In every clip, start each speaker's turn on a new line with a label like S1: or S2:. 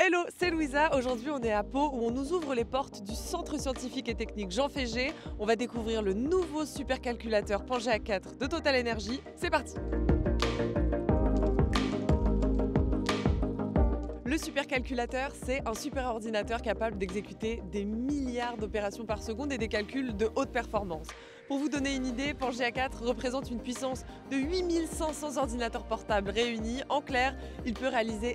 S1: Hello, c'est Louisa. Aujourd'hui, on est à Pau où on nous ouvre les portes du Centre scientifique et technique Jean Fégé. On va découvrir le nouveau supercalculateur Pangea 4 de Total Energy. C'est parti! Le supercalculateur, c'est un superordinateur capable d'exécuter des milliards d'opérations par seconde et des calculs de haute performance. Pour vous donner une idée, Pangea 4 représente une puissance de 8500 ordinateurs portables réunis. En clair, il peut réaliser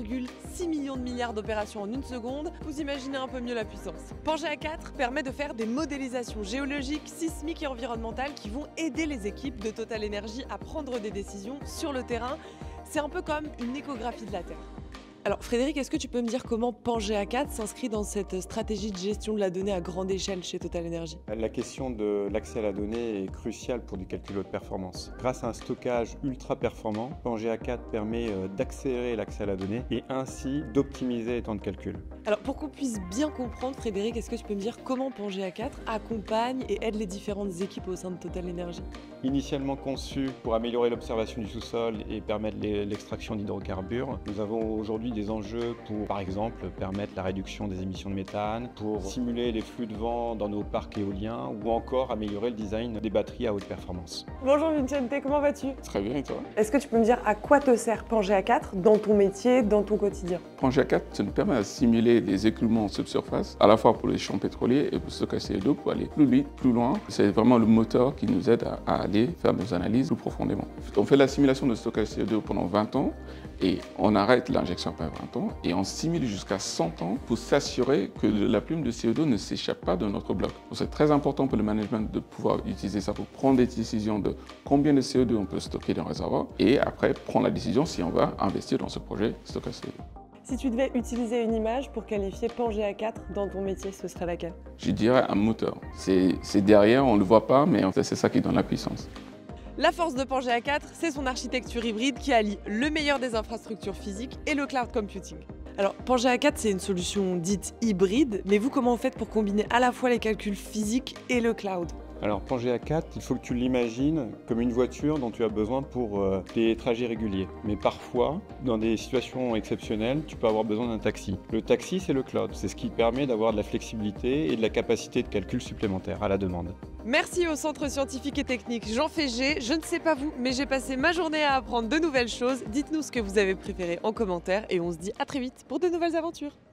S1: 1,6 million de milliards d'opérations en une seconde. Vous imaginez un peu mieux la puissance. Pangea 4 permet de faire des modélisations géologiques, sismiques et environnementales qui vont aider les équipes de Total Energy à prendre des décisions sur le terrain. C'est un peu comme une échographie de la Terre. Alors Frédéric, est-ce que tu peux me dire comment Pangea 4 s'inscrit dans cette stratégie de gestion de la donnée à grande échelle chez Total Energy?
S2: La question de l'accès à la donnée est cruciale pour du calcul haute performance. Grâce à un stockage ultra performant, Pangea 4 permet d'accélérer l'accès à la donnée et ainsi d'optimiser les temps de calcul.
S1: Alors pour qu'on puisse bien comprendre, Frédéric, est-ce que tu peux me dire comment Pangea 4 accompagne et aide les différentes équipes au sein de Total Energy?
S2: Initialement conçu pour améliorer l'observation du sous-sol et permettre l'extraction d'hydrocarbures, nous avons aujourd'hui des enjeux pour, par exemple, permettre la réduction des émissions de méthane, pour simuler les flux de vent dans nos parcs éoliens ou encore améliorer le design des batteries à haute performance.
S1: Bonjour Vincente, comment vas-tu?
S3: Très bien, et toi?
S1: Est-ce que tu peux me dire à quoi te sert Pangea 4 dans ton métier, dans ton quotidien?
S3: Pangea 4, ça nous permet de simuler les écoulements en subsurface, à la fois pour les champs pétroliers et pour le stockage CO2 pour aller plus vite, plus loin. C'est vraiment le moteur qui nous aide à aller faire nos analyses plus profondément. On fait la simulation de stockage CO2 pendant 20 ans et on arrête l'injection après 20 ans et on simule jusqu'à 100 ans pour s'assurer que la plume de CO2 ne s'échappe pas de notre bloc. C'est très important pour le management de pouvoir utiliser ça pour prendre des décisions de combien de CO2 on peut stocker dans le réservoir et après prendre la décision si on va investir dans ce projet stockage CO2.
S1: Si tu devais utiliser une image pour qualifier Pangea 4 dans ton métier, ce serait laquelle?
S3: Je dirais un moteur. C'est derrière, on ne le voit pas, mais c'est ça qui donne la puissance.
S1: La force de Pangea 4, c'est son architecture hybride qui allie le meilleur des infrastructures physiques et le cloud computing. Alors, Pangea 4, c'est une solution dite hybride, mais vous, comment vous faites pour combiner à la fois les calculs physiques et le cloud?
S2: Alors Pangea 4, il faut que tu l'imagines comme une voiture dont tu as besoin pour tes trajets réguliers. Mais parfois, dans des situations exceptionnelles, tu peux avoir besoin d'un taxi. Le taxi, c'est le cloud. C'est ce qui permet d'avoir de la flexibilité et de la capacité de calcul supplémentaire à la demande.
S1: Merci au Centre scientifique et technique Jean Fégé. Je ne sais pas vous, mais j'ai passé ma journée à apprendre de nouvelles choses. Dites-nous ce que vous avez préféré en commentaire et on se dit à très vite pour de nouvelles aventures.